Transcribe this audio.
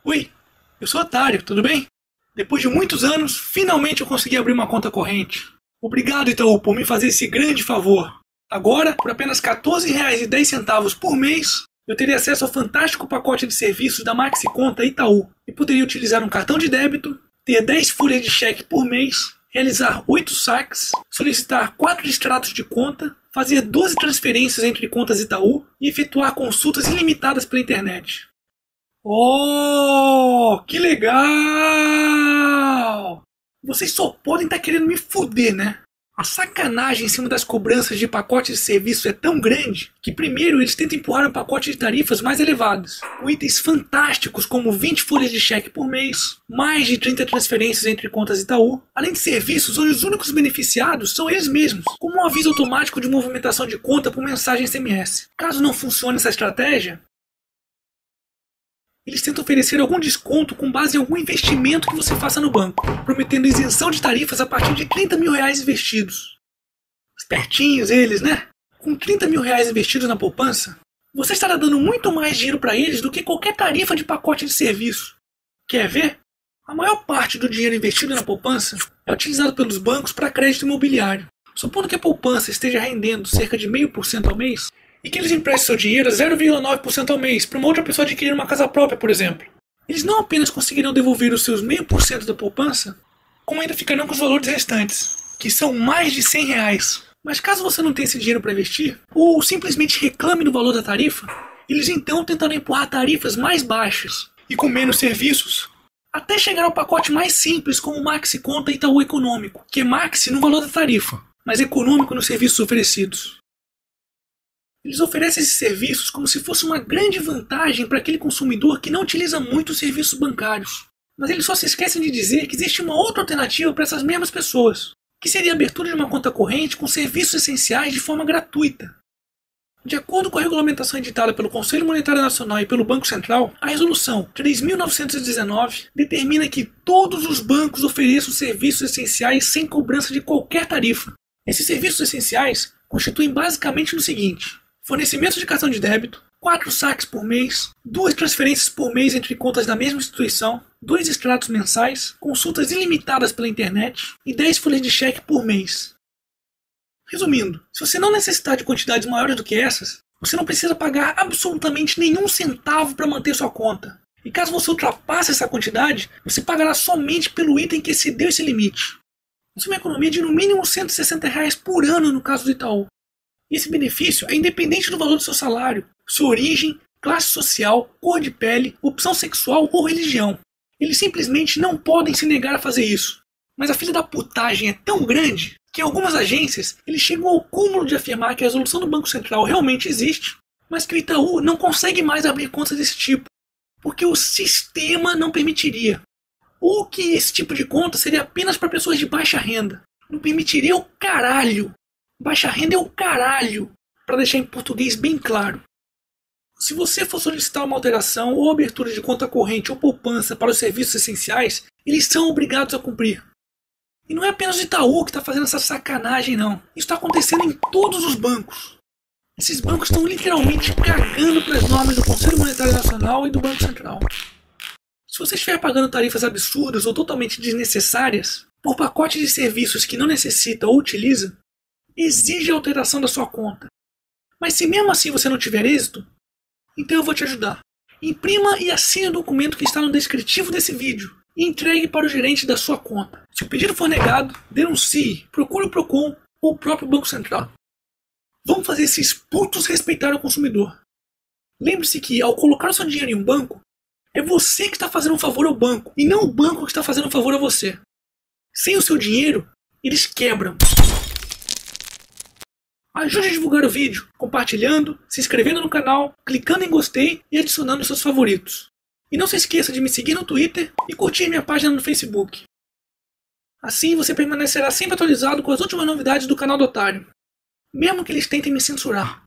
Oi, eu sou Otário, tudo bem? Depois de muitos anos, finalmente eu consegui abrir uma conta corrente. Obrigado, Itaú, por me fazer esse grande favor. Agora, por apenas R$ 14,10 por mês, eu teria acesso ao fantástico pacote de serviços da Maxi Conta Itaú e poderia utilizar um cartão de débito, ter 10 folhas de cheque por mês, realizar 8 saques, solicitar 4 extratos de conta, fazer 12 transferências entre contas Itaú e efetuar consultas ilimitadas pela internet. Oh, que legal! Vocês só podem estar querendo me fuder, né? A sacanagem em cima das cobranças de pacotes de serviço é tão grande que primeiro eles tentam empurrar um pacote de tarifas mais elevados, com itens fantásticos como 20 folhas de cheque por mês, mais de 30 transferências entre contas Itaú, além de serviços onde os únicos beneficiados são eles mesmos, como um aviso automático de movimentação de conta por mensagem SMS. Caso não funcione essa estratégia, eles tentam oferecer algum desconto com base em algum investimento que você faça no banco, prometendo isenção de tarifas a partir de R$ 30 mil investidos. Espertinhos eles, né? Com R$ 30 mil investidos na poupança, você estará dando muito mais dinheiro para eles do que qualquer tarifa de pacote de serviço. Quer ver? A maior parte do dinheiro investido na poupança é utilizado pelos bancos para crédito imobiliário. Supondo que a poupança esteja rendendo cerca de 0,5% ao mês, e que eles emprestem seu dinheiro a 0,9% ao mês para uma outra pessoa adquirir uma casa própria, por exemplo. Eles não apenas conseguirão devolver os seus 0,5% da poupança, como ainda ficarão com os valores restantes, que são mais de R$ 100. Mas caso você não tenha esse dinheiro para investir, ou simplesmente reclame do valor da tarifa, eles então tentarão empurrar tarifas mais baixas e com menos serviços, até chegar ao pacote mais simples como o Maxi Conta Itaú Econômico, que é Maxi no valor da tarifa, mas econômico nos serviços oferecidos. Eles oferecem esses serviços como se fosse uma grande vantagem para aquele consumidor que não utiliza muito os serviços bancários. Mas eles só se esquecem de dizer que existe uma outra alternativa para essas mesmas pessoas, que seria a abertura de uma conta corrente com serviços essenciais de forma gratuita. De acordo com a regulamentação editada pelo Conselho Monetário Nacional e pelo Banco Central, a Resolução 3.919 determina que todos os bancos ofereçam serviços essenciais sem cobrança de qualquer tarifa. Esses serviços essenciais constituem basicamente o seguinte: fornecimento de cartão de débito, 4 saques por mês, 2 transferências por mês entre contas da mesma instituição, 2 extratos mensais, consultas ilimitadas pela internet e 10 folhas de cheque por mês. Resumindo, se você não necessitar de quantidades maiores do que essas, você não precisa pagar absolutamente nenhum centavo para manter sua conta. E caso você ultrapasse essa quantidade, você pagará somente pelo item que excedeu esse limite. Isso é uma economia de no mínimo R$ 160 por ano no caso do Itaú. E esse benefício é independente do valor do seu salário, sua origem, classe social, cor de pele, opção sexual ou religião. Eles simplesmente não podem se negar a fazer isso. Mas a filha da putagem é tão grande que em algumas agências eles chegam ao cúmulo de afirmar que a resolução do Banco Central realmente existe, mas que o Itaú não consegue mais abrir contas desse tipo, porque o sistema não permitiria. Ou que esse tipo de conta seria apenas para pessoas de baixa renda. Não permitiria o caralho. Baixa renda é o caralho, para deixar em português bem claro. Se você for solicitar uma alteração ou abertura de conta corrente ou poupança para os serviços essenciais, eles são obrigados a cumprir. E não é apenas o Itaú que está fazendo essa sacanagem, não. Isso está acontecendo em todos os bancos. Esses bancos estão literalmente cagando para as normas do Conselho Monetário Nacional e do Banco Central. Se você estiver pagando tarifas absurdas ou totalmente desnecessárias por pacotes de serviços que não necessita ou utiliza, exige a alteração da sua conta. Mas se mesmo assim você não tiver êxito, então eu vou te ajudar. Imprima e assine o documento que está no descritivo desse vídeo e entregue para o gerente da sua conta. Se o pedido for negado, denuncie, procure o Procon ou o próprio Banco Central. Vamos fazer esses putos respeitar o consumidor. Lembre-se que ao colocar o seu dinheiro em um banco, é você que está fazendo um favor ao banco e não o banco que está fazendo um favor a você. Sem o seu dinheiro, eles quebram. Ajude a divulgar o vídeo, compartilhando, se inscrevendo no canal, clicando em gostei e adicionando seus favoritos. E não se esqueça de me seguir no Twitter e curtir minha página no Facebook. Assim você permanecerá sempre atualizado com as últimas novidades do canal do Otário, mesmo que eles tentem me censurar.